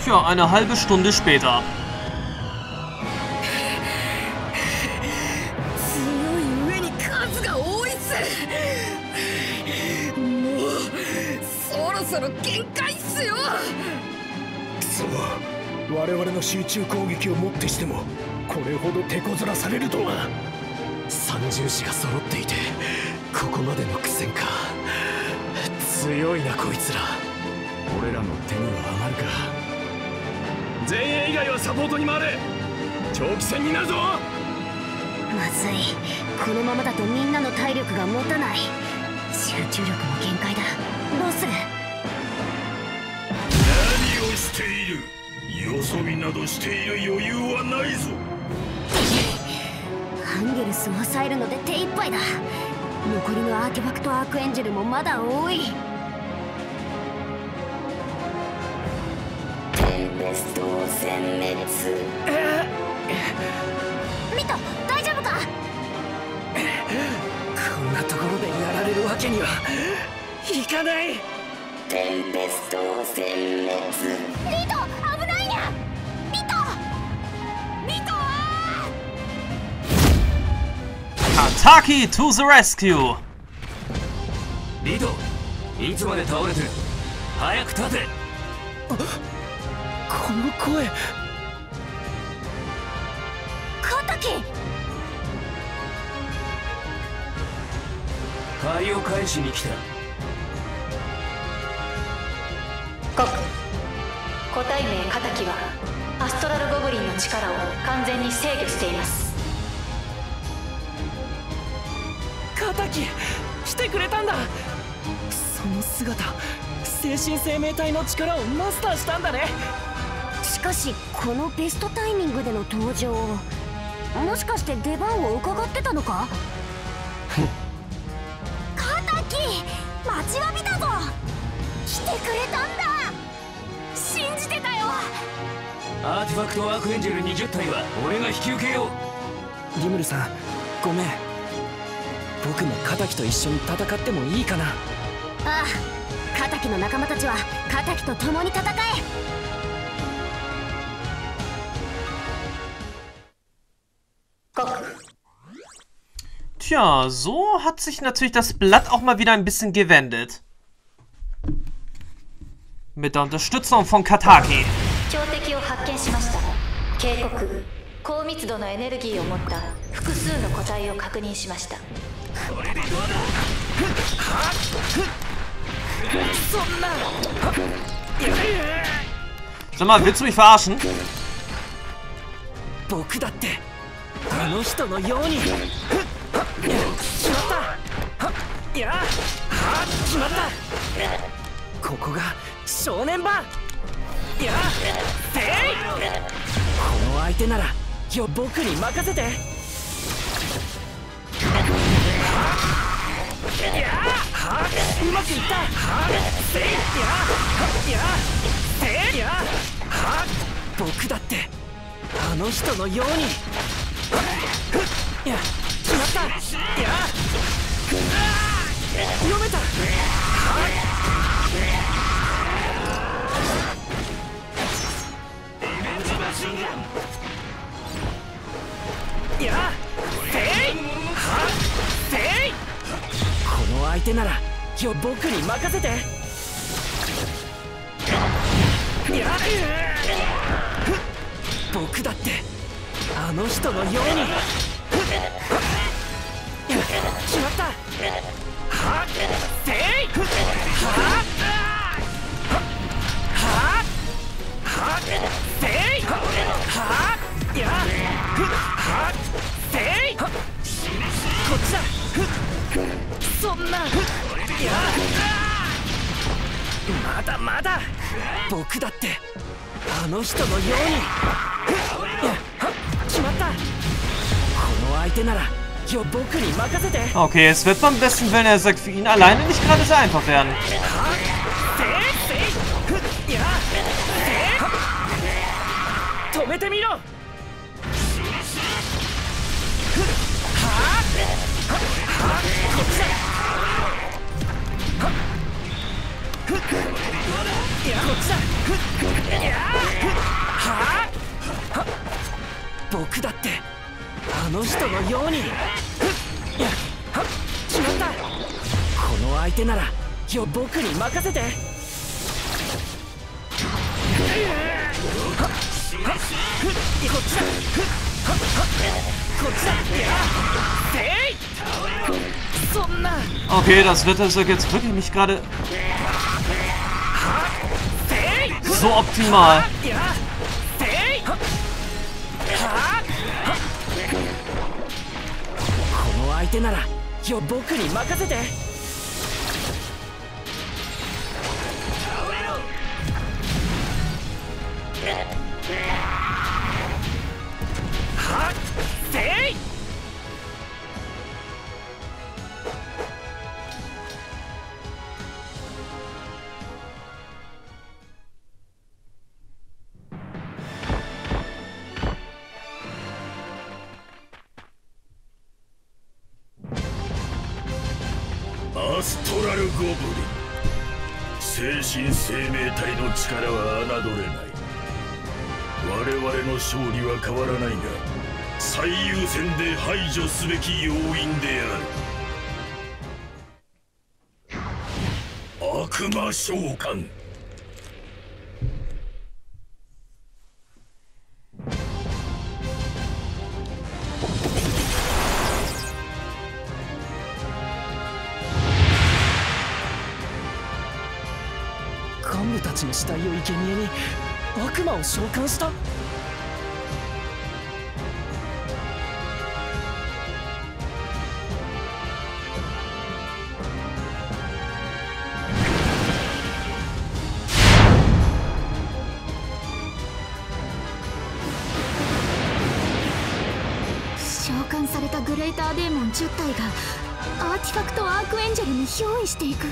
Tja, eine halbe Stunde später. 強い上に数が多いっす。もうそろそろ限界っすよ。 くそ、我々の集中攻撃をもってしてもこれほど手こずらされるとは。三重士が揃っていてここまでの苦戦か。強いなこいつら。俺らの手には余るか。前衛以外はサポートに回れ。長期戦になるぞ。 まずい、このままだとみんなの体力が持たない。集中力も限界だ。どうする？ 何をしている。よそ見などしている余裕はないぞ。 アンゲルスを抑えるので手一杯だ。残りのアーティファクトアークエンジェルもまだ多い。テンペストを殲滅。ミト、大丈夫か？ こんなところでやられるわけにはいかない。 テンペストを殲滅。ミト、危ないにゃ。ミト、ミトは Kataki to the rescue! リド、いつまで倒れてる。早く立て。この声。 カタキ。 借りを返しに来た。 告、個体名カタキはアストラルゴブリンの力を完全に制御しています。 カタキ、来てくれたんだ。その姿、精神生命体の力をマスターしたんだね。 しかしこのベストタイミングでの登場、もしかして出番を伺ってたのか？カタキ、待ちわびたぞ。来てくれたんだ。信じてたよ。 アーティファクトアークエンジェル20体は俺が引き受けよう。リムルさん、ごめん。僕もカタキと一緒に戦ってもいいかな。 ああ、カタキの仲間たちはカタキと共に戦え。 Tja, so hat sich natürlich das Blatt auch mal wieder ein bisschen gewendet. Mit der Unterstützung von Kataki. 標的を発見しました。警告、高密度のエネルギーを持った複数の個体を確認しました。 これでどうだ。そんな。 Sag mal, willst du mich verarschen? 僕だってあの人のように。しまった。やあ、しまった。ここが正念場。やあ、せい。この相手なら僕に任せて。うまくいった。せい。せい。僕だってあの人のように。決まった。読めた。この相手なら僕に任せて。僕だってあの人のように。決まった。せい。せい。せい。こっちだ。そんな。まだまだ。僕だってあの人のように。決まった。この相手なら僕に任せて。 Okay, es wird beim besten Willen, er sagt, für ihn alleine nicht gerade so einfach werden. 止めてみろ。こっちだ。 僕だってあの人のように。いや、はっ、決まった。この相手なら僕に任せて。こっちだ。こっちだ。そんな。 Okay, das Wetter ist jetzt wirklich nicht gerade so optimal. この相手なら僕に任せて。はっ、せい。 アストラルゴブリン、精神生命体の力は侮れない。我々の勝利は変わらないが、最優先で排除すべき要因である。悪魔召喚。 幹部たちの死体を生贄に悪魔を召喚した。 召喚されたグレーターデーモン10体がアーティファクトアークエンジェルに憑依していく。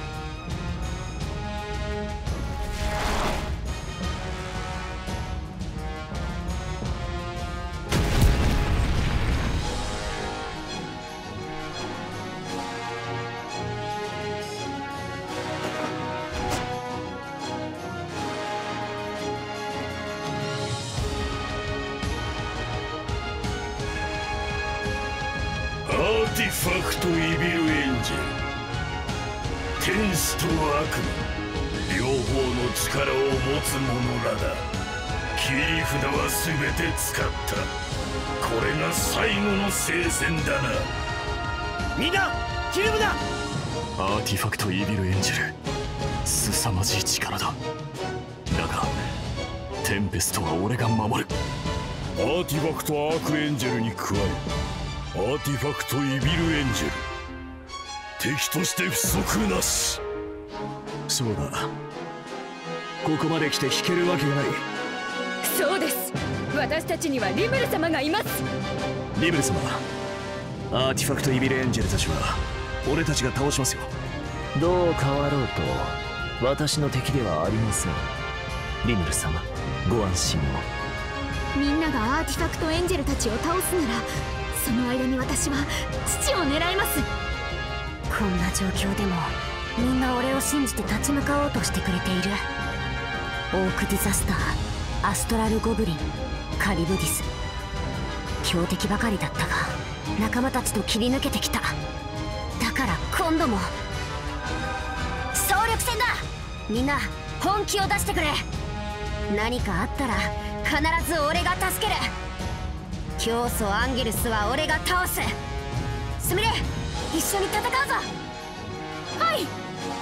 アーティファクトイビルエンジェル、天使と悪魔両方の力を持つ者らだ。切り札は全て使った。これが最後の聖戦だな。 みんなキルムだ。 アーティファクトイビルエンジェル、凄まじい力だ。だがテンペストは俺が守る。 アーティファクトアークエンジェルに加えアーティファクトイビルエンジェル、敵として不足なし。 そうだ、ここまで来て引けるわけがない。 そうです、私たちにはリムル様がいます。 リムル様、アーティファクトイビルエンジェルたちは俺たちが倒しますよ。 どう変わろうと私の敵ではありません。リムル様、ご安心を。 みんながアーティファクトエンジェルたちを倒すなら、その間に私は父を狙います。 こんな状況でもみんな俺を信じて立ち向かおうとしてくれている。オークディザスター、アストラルゴブリン、カリブディス、強敵ばかりだったが仲間たちと切り抜けてきた。だから今度も総力戦だ。みんな本気を出してくれ。何かあったら必ず俺が助ける。教祖アンゲルスは俺が倒す。スミレ、一緒に戦うぞ。はい。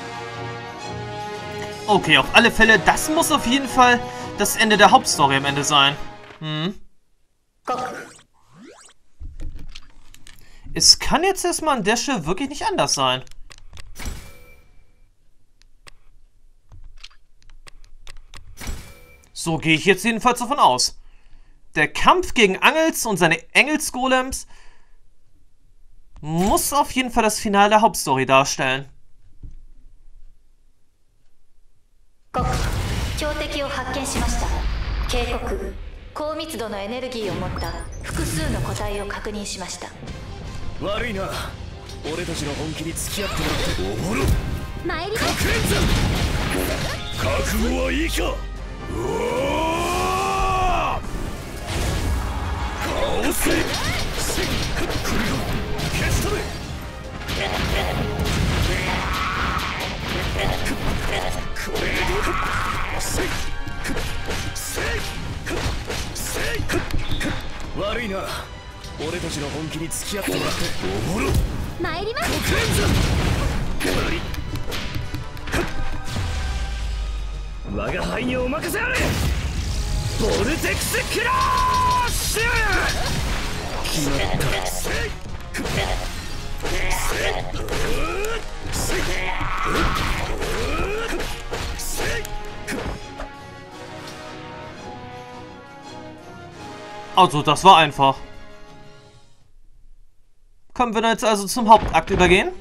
Okay, auf alle Fälle, das muss auf jeden Fall das Ende der Hauptstory am Ende sein. Es kann jetzt erstmal an der Stelle wirklich nicht anders sein. So gehe ich jetzt jedenfalls davon aus. Der Kampf gegen Angels und seine Engelsgolems muss auf jeden Fall das Finale der Hauptstory darstellen. 強敵を発見しました。警告、高密度のエネルギーを持った複数の個体を確認しました。 悪いな、俺たちの本気に付き合ってもらって。 おもろ参ります。 覚悟はいいか。うおー、 悪いな、俺たちの本気に付き合ってもらって。おもろ参ります。 我が輩にお任せあれ。ボルテクスクラッシュ。決まった。 Also, das war einfach. Können wir jetzt also zum Hauptakt übergehen?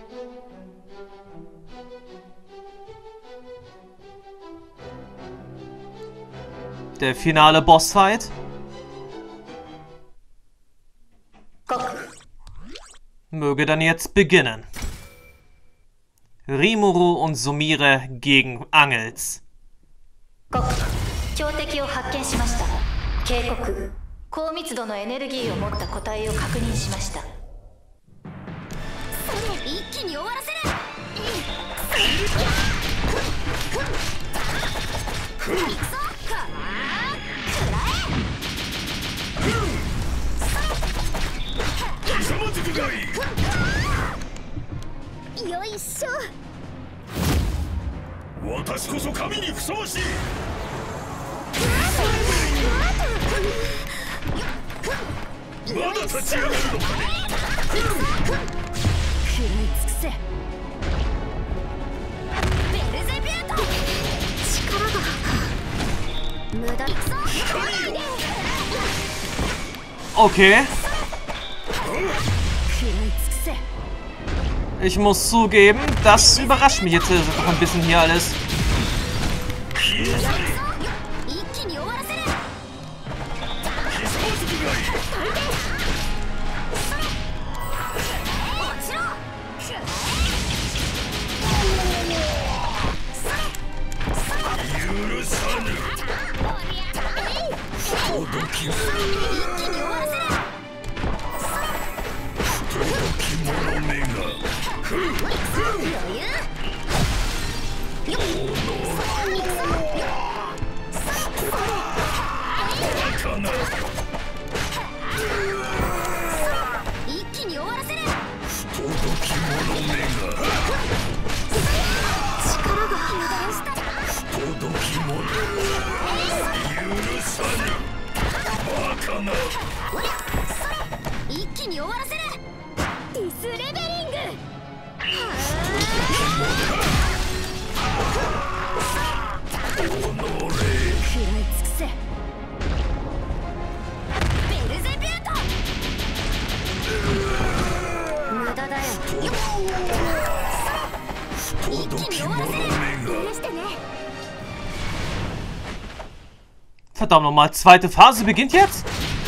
Der finale Bossfight. Möge dann jetzt beginnen. Rimuru und Sumire gegen Angels. 強敵を発見しました。警告。高密度のエネルギーを持った個体を確認しました。 一気に終わらせる。よいしょ。 私こそ神にふさわしい。まだ立ち上がるのかね。 食らい尽くせ。ベルゼビュート。力が無駄。 Okay. Ich muss zugeben, das überrascht mich jetzt doch ein bisschen hier alles. Verdammt nochmal, zweite Phase beginnt jetzt?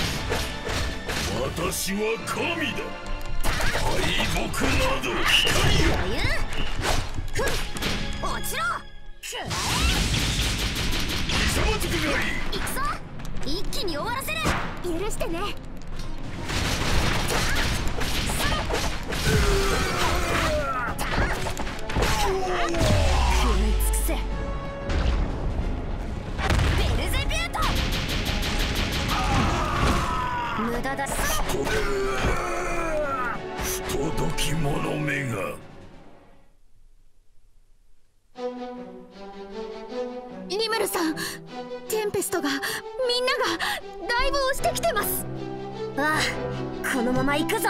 リムルさん、テンペストがみんながだいぶ押してきてます。 ああ、このまま行くぞ。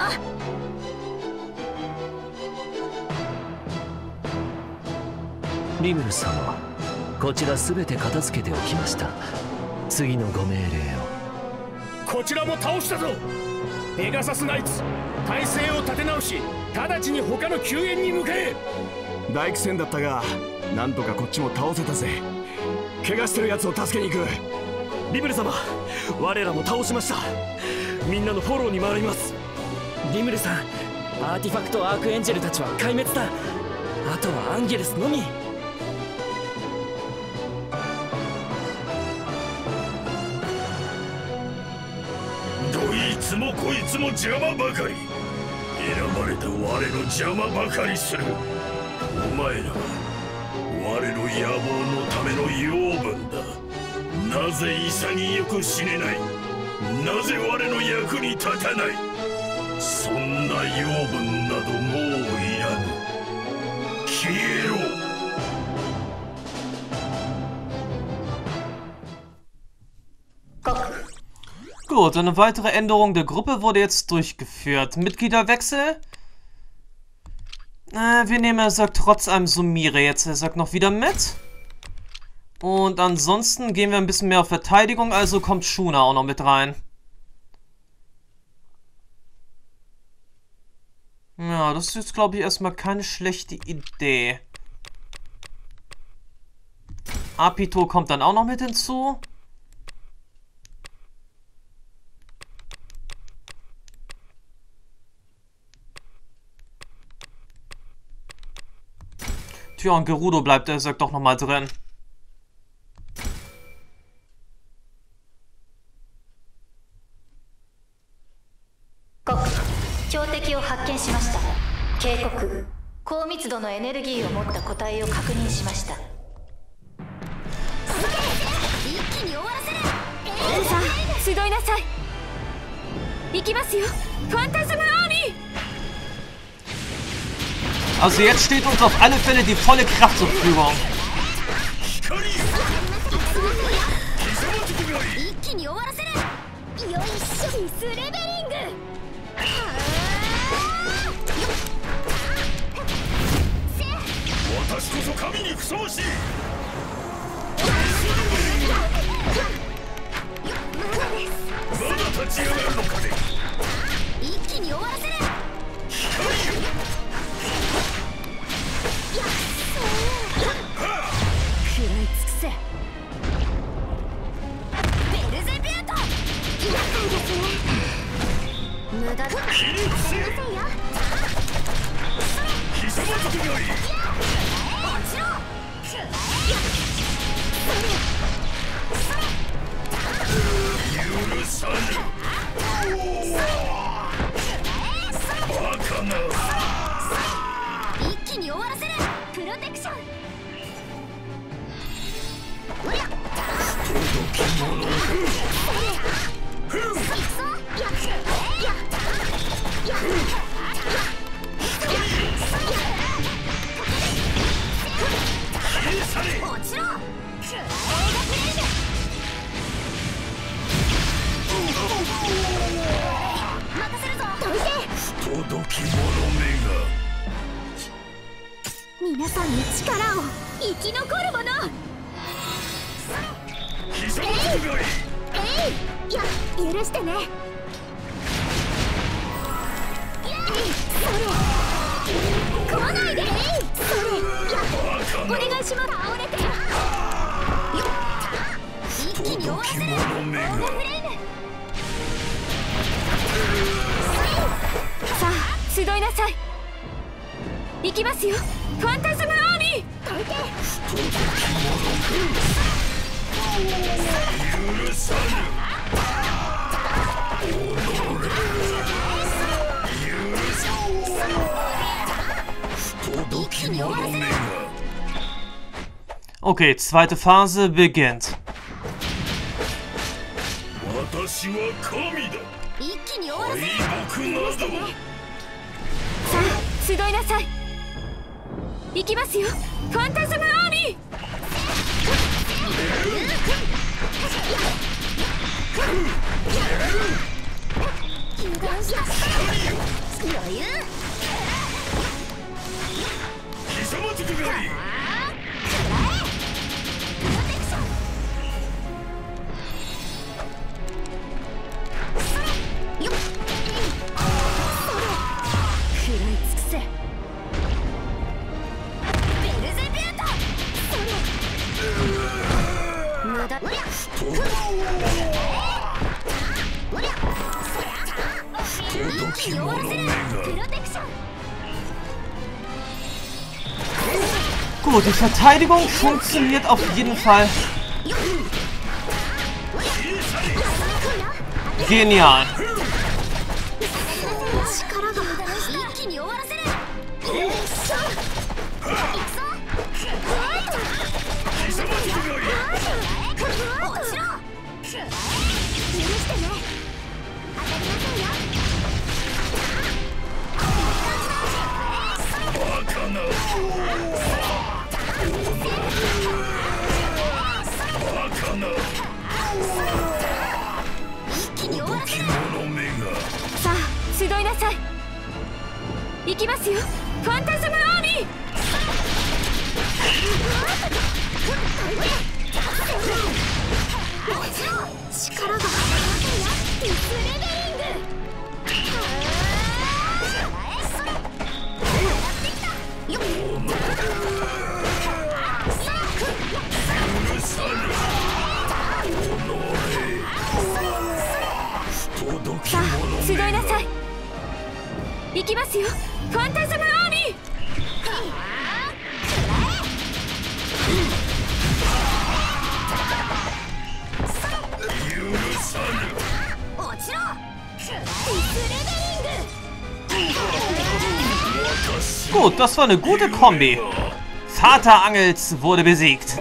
リムル様、こちらすべて片付けておきました。次のご命令を。 こちらも倒したぞ。ペガサスナイツ、体勢を立て直し、直ちに他の救援に向かえ。 大苦戦だったが、なんとかこっちも倒せたぜ。怪我してるやつを助けに行く。リムル様、我らも倒しました。みんなのフォローに回ります。 リムルさん、アーティファクトアークエンジェルたちは壊滅だ。あとはアンゲルスのみ。 ドイつもこいつも邪魔ばかり。選ばれた我の邪魔ばかりする。お前らは我の野望のための養分だ。なぜ潔く死ねない。なぜ我の役に立たない。そんな養分などもういらぬ。消えろ。 Gut, eine weitere Änderung der Gruppe wurde jetzt durchgeführt. Mitgliederwechsel. Wir nehmen, er sagt, trotz einem Sumire jetzt. Er sagt noch wieder mit. Und ansonsten gehen wir ein bisschen mehr auf Verteidigung, also kommt Shuna auch noch mit rein. Ja, das ist jetzt, glaube ich, erstmal keine schlechte Idee. Apito kommt dann auch noch mit hinzu. Tja, und Gerudo bleibt, er sagt, doch nochmal drin. Kok, 標的を発見しました。警告、高密度のエネルギーを持った個体を確認しました。 一気に終わらせる。さあ、集いなさい。行きますよ。ファンタズムアーミー。 Also jetzt steht uns auf alle Fälle die volle Kraft zur Verfügung. Okay, zweite Phase beginnt. Sa, 集いなさい。行きますよ。ファンタズムアーミー。油断した。余裕。貴様つくがいい。 Gut, die Verteidigung funktioniert auf jeden Fall. Genial. いなさい。行きますよ、ファンタズムアーミー。 力がディスレベリング。さあ集いなさい。行きますよ、ファンタズムアーミー。 落ちろ。 Gut, das war eine gute Kombi. Vater Angels wurde besiegt.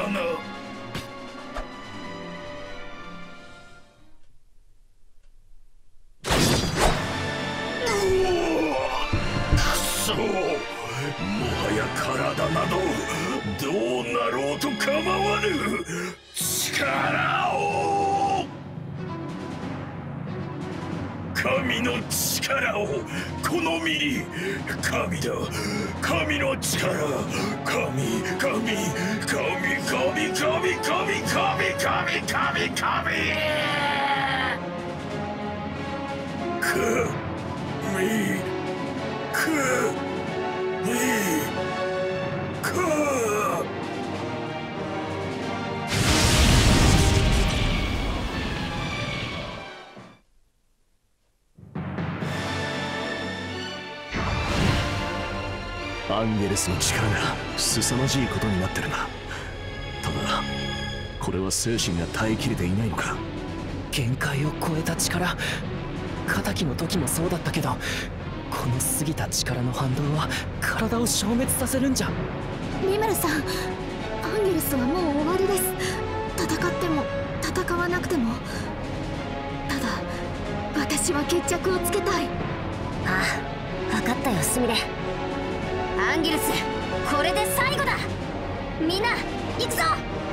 アンゲルスの力が凄まじいことになってるな。ただこれは精神が耐えきれていないのか。 限界を超えた力、敵の時もそうだったけど、この過ぎた力の反動は体を消滅させるんじゃ。 リムルさん、アンゲルスはもう終わりです。戦っても戦わなくても。ただ私は決着をつけたい。 ああ、分かったよスミレ。アンギルス、これで最後だ。みんな行くぞ。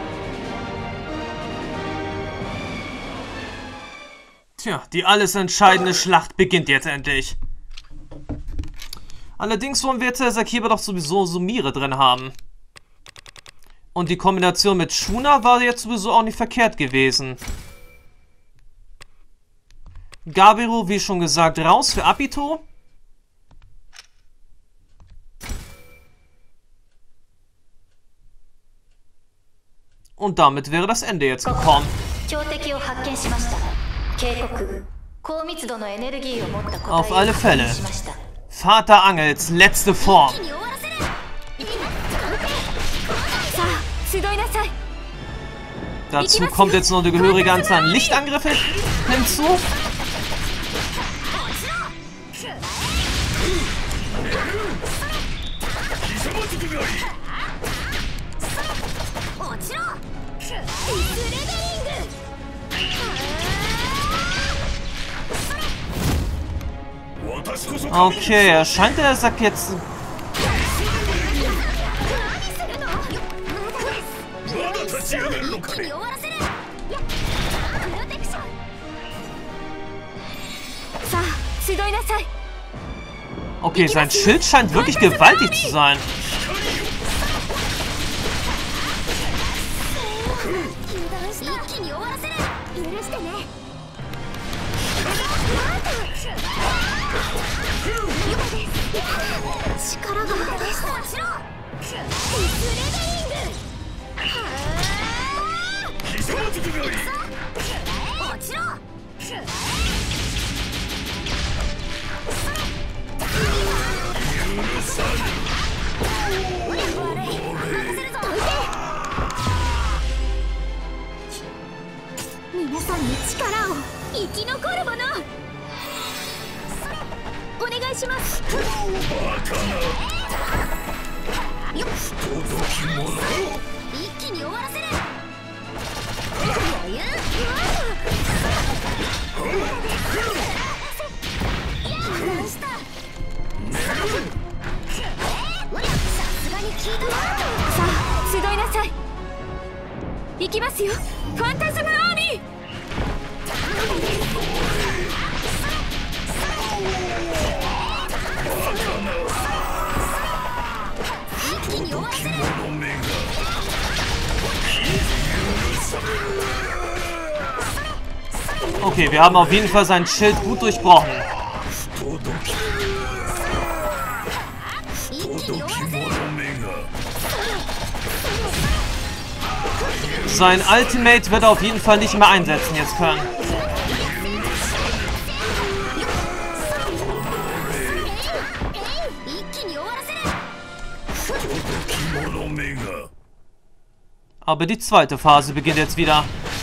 Tja, die alles entscheidende Schlacht beginnt jetzt endlich. Allerdings wollen wir jetzt Sakiba doch sowieso Sumire drin haben. Und die Kombination mit Shuna war jetzt sowieso auch nicht verkehrt gewesen. Gabiru, wie schon gesagt, raus für Abito. Und damit wäre das Ende jetzt gekommen. Auf alle Fälle. Vater Angels letzte Form. Dazu kommt jetzt noch eine gehörige Anzahl an Lichtangriffen hinzu. Okay, erscheint der Sack jetzt... Okay, sein Schild scheint wirklich gewaltig zu sein. 皆さんに力を、生き残るものお願いします。一気に終わらせる。 さあ集いなさい。行きますよ、ファンタズムアーミー。 Okay, wir haben auf jeden Fall sein Schild gut durchbrochen. Sein Ultimate wird er auf jeden Fall nicht mehr einsetzen jetzt können. Aber die zweite Phase beginnt jetzt wieder.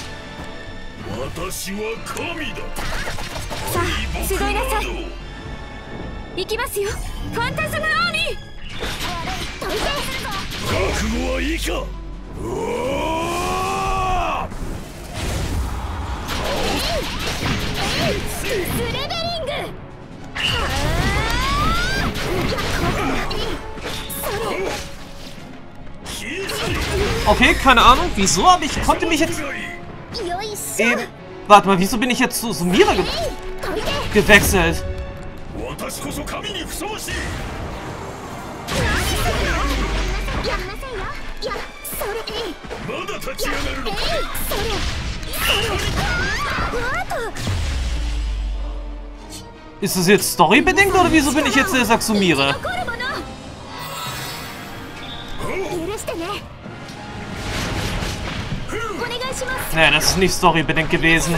Okay, keine Ahnung, wieso, aber ich konnte mich jetzt eben... Warte mal, wieso bin ich jetzt zu Sumire gewechselt? Ist das jetzt storybedingt oder wieso bin ich jetzt der Sumire? Nee, das ist nicht storybedingt gewesen.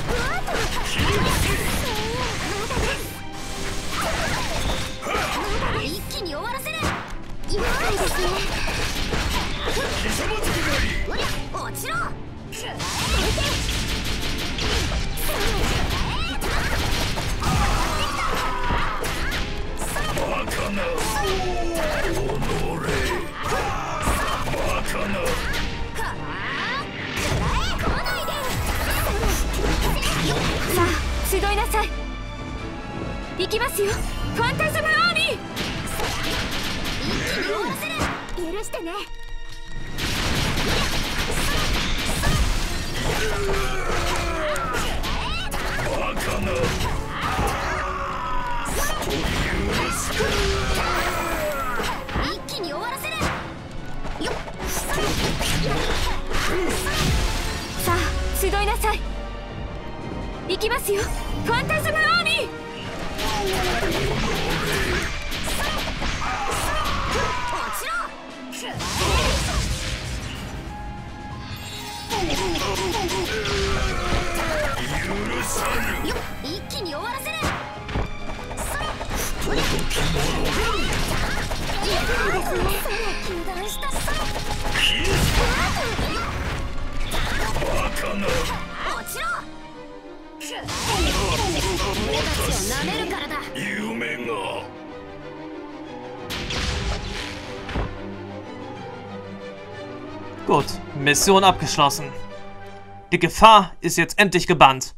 Gut, Mission abgeschlossen. Die Gefahr ist jetzt endlich gebannt.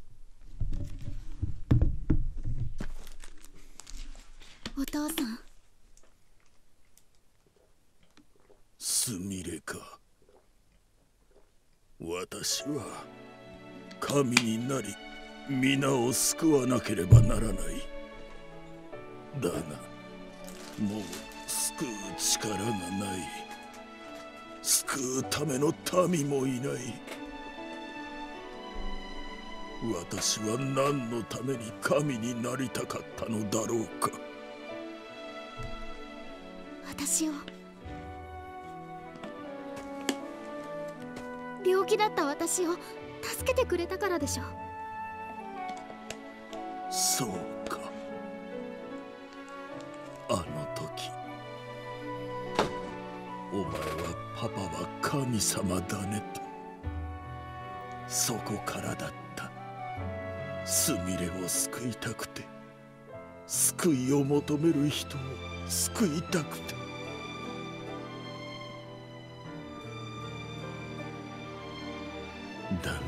Sumireか。私は神になり皆を救わなければならない。だがもう救う力がない。救うための民もいない。私は何のために神になりたかったのだろうか。 私を病気だった私を助けてくれたからでしょ。 そうか。あの時お前はパパは神様だねと。そこからだった。スミレを救いたくて、救いを求める人を救いたくて。だが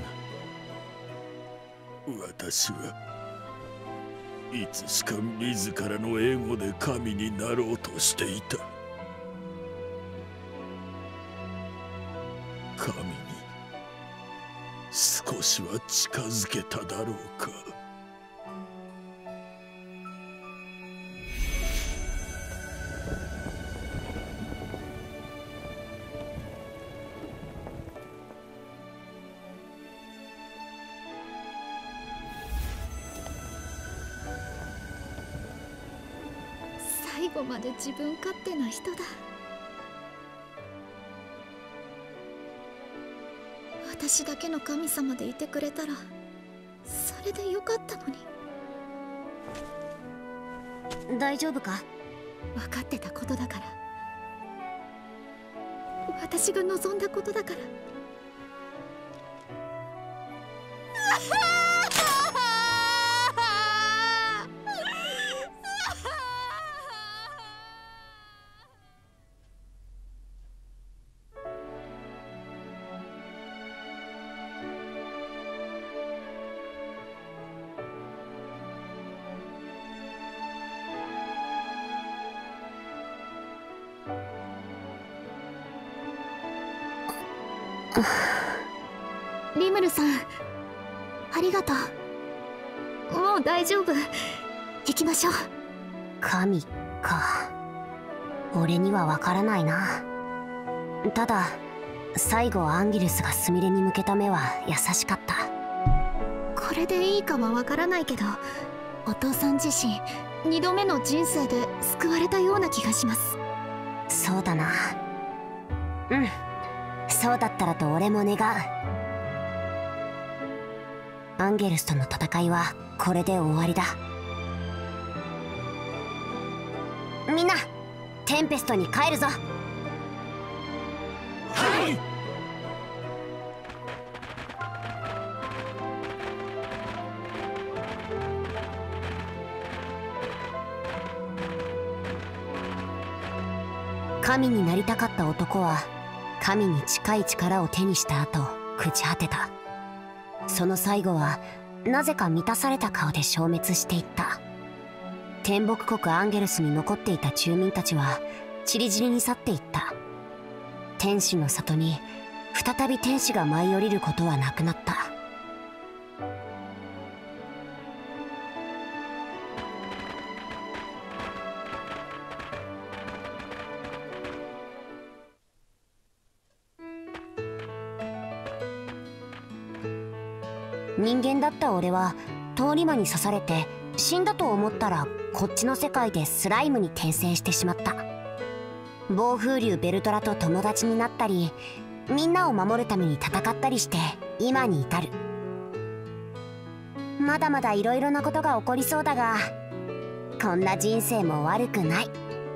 私はいつしか自らのエゴで神になろうとしていた。神に少しは近づけただろうか。 後まで自分勝手な人だ。私だけの神様でいてくれたらそれでよかったのに。 大丈夫か？ 分かってたことだから、私が望んだことだから。リムルさん、ありがとう。もう大丈夫。行きましょう。 神か。俺にはわからないな。ただ最後アンギルスがスミレに向けた目は優しかった。 これでいいかはわからないけど、お父さん自身2度目の人生で救われたような気がします。 そうだな。うん、そうだったらと俺も願う。アンゲルスとの戦いはこれで終わりだ。みんなテンペストに帰るぞ。 はい。 神になりたかった男は神に近い力を手にした後朽ち果てた。その最後はなぜか満たされた顔で消滅していった。天北国アンゲルスに残っていた住民たちは散り散りに去っていった。天使の里に再び天使が舞い降りることはなくなった。人間だった俺は通り魔に刺されて死んだと思ったらこっちの世界でスライムに転生してしまった。暴風竜ベルトラと友達になったり、みんなを守るために戦ったりして今に至る。まだまだ色々なことが起こりそうだが、こんな人生も悪くない。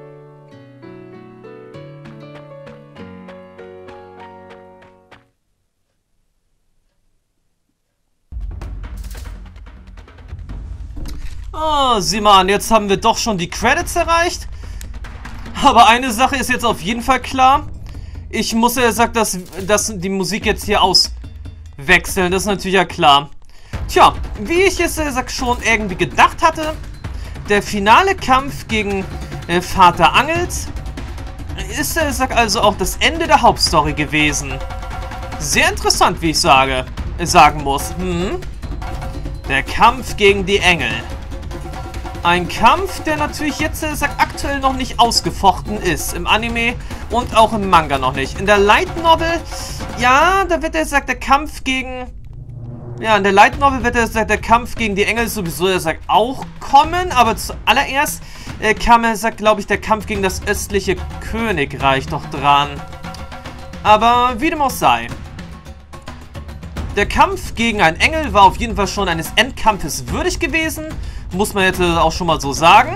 Oh, sieh mal an, jetzt haben wir doch schon die Credits erreicht. Aber eine Sache ist jetzt auf jeden Fall klar. Ich muss ja sagen, dass die Musik jetzt hier auswechseln. Das ist natürlich ja klar. Tja, wie ich es schon irgendwie gedacht hatte, der finale Kampf gegen Vater Angels ist also auch das Ende der Hauptstory gewesen. Sehr interessant, wie ich sagen muss. Der Kampf gegen die Engel. Ein Kampf, der natürlich jetzt aktuell noch nicht ausgefochten ist. Im Anime und auch im Manga noch nicht. In der Light Novel, ja, da wird der Kampf gegen... Ja, in der Light Novel wird der Kampf gegen die Engel sowieso auch kommen. Aber zuallererst kam glaube ich, der Kampf gegen das östliche Königreich noch dran. Aber wie dem auch sei. Der Kampf gegen einen Engel war auf jeden Fall schon eines Endkampfes würdig gewesen. Muss man jetzt auch schon mal so sagen.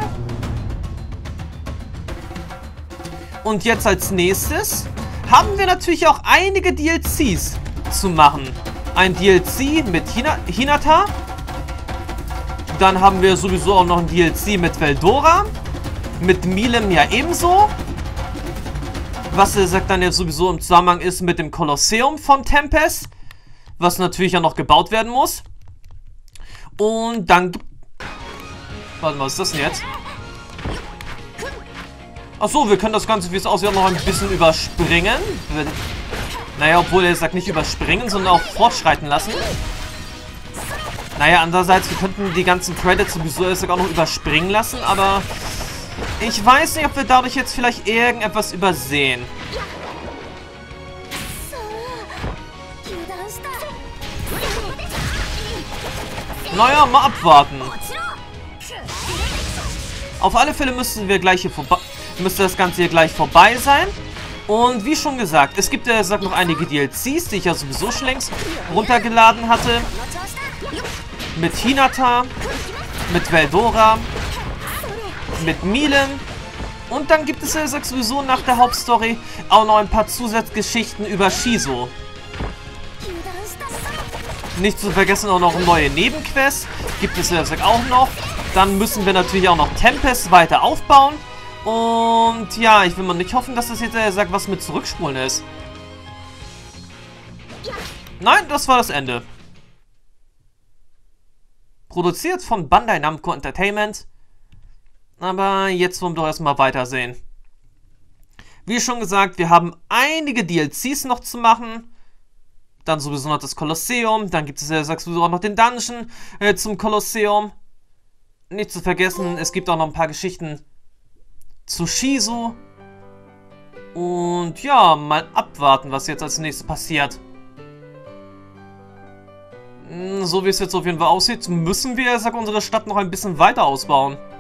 Und jetzt als nächstes haben wir natürlich auch einige DLCs zu machen. Ein DLC mit Hinata. Dann haben wir sowieso auch noch ein DLC mit Veldora. Mit Milem ja ebenso. Was dann ja sowieso im Zusammenhang ist mit dem Kolosseum von Tempest. Was natürlich ja noch gebaut werden muss. Und dann... Warte mal, was ist das denn jetzt? Achso, wir können das Ganze, wie es aussieht, noch ein bisschen überspringen. Naja, obwohl er sagt nicht überspringen, sondern auch fortschreiten lassen. Naja, andererseits, wir könnten die ganzen Credits sowieso auch noch überspringen lassen, aber ich weiß nicht, ob wir dadurch jetzt vielleicht irgendetwas übersehen. Naja, mal abwarten. Auf alle Fälle müsste das Ganze hier gleich vorbei sein. Und wie schon gesagt, es gibt ja noch einige DLCs, die ich ja sowieso schon längst runtergeladen hatte. Mit Hinata, mit Veldora, mit Milen. Und dann gibt es ja sowieso nach der Hauptstory auch noch ein paar Zusatzgeschichten über Shiso. Nicht zu vergessen auch noch neue Nebenquests. Gibt es ja auch noch. Dann müssen wir natürlich auch noch Tempest weiter aufbauen. Und ja, ich will mal nicht hoffen, dass das jetzt was mit Zurückspulen ist. Nein, das war das Ende. Produziert von Bandai Namco Entertainment. Aber jetzt wollen wir doch erstmal weitersehen. Wie schon gesagt, wir haben einige DLCs noch zu machen. Dann sowieso noch das Kolosseum. Dann gibt es ja sowieso auch noch den Dungeon zum Kolosseum. Nicht zu vergessen, es gibt auch noch ein paar Geschichten zu Shiso. Und ja, mal abwarten, was jetzt als nächstes passiert. So wie es jetzt auf jeden Fall aussieht, müssen wir unsere Stadt noch ein bisschen weiter ausbauen.